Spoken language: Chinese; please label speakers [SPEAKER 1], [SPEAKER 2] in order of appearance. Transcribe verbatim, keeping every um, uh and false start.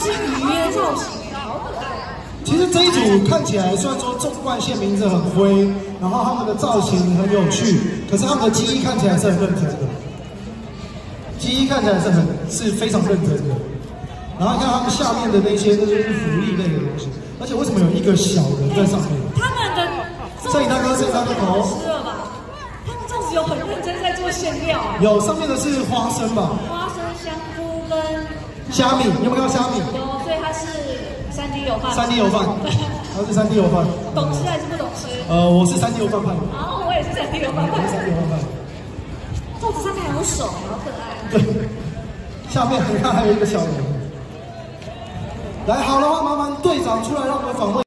[SPEAKER 1] 是鱼约造型，好可爱。
[SPEAKER 2] 其实这一组看起来虽然说纵贯线名字很灰，然后他们的造型很有趣，可是他们的记忆看起来是很认真的。记忆看起来是很是非常认真的。然后你看他们下面的那些，那就是福利类的东西。而且为什么有一个小人在上面？
[SPEAKER 1] 他们的
[SPEAKER 2] 摄影大哥，摄影大哥头。
[SPEAKER 1] 吃了吧？他们粽子有很认真在做馅料。
[SPEAKER 2] 有上面的是花生吧？
[SPEAKER 1] 花生、香菇跟
[SPEAKER 2] 虾米，你有没有看到虾米？
[SPEAKER 1] 有，所以它是三 D 油饭。
[SPEAKER 2] 三 D 油饭，它是三 D 油饭。
[SPEAKER 1] 懂吃还是不懂吃？
[SPEAKER 2] 呃，我是三 D 油饭派。
[SPEAKER 1] 啊，我也是三 D 油饭派。
[SPEAKER 2] 我是三 D 油饭派。
[SPEAKER 1] 粽子上面还有手，好可爱。
[SPEAKER 2] 对，下面你看还有一个小人。来，好了，麻烦队长出来让我们访问。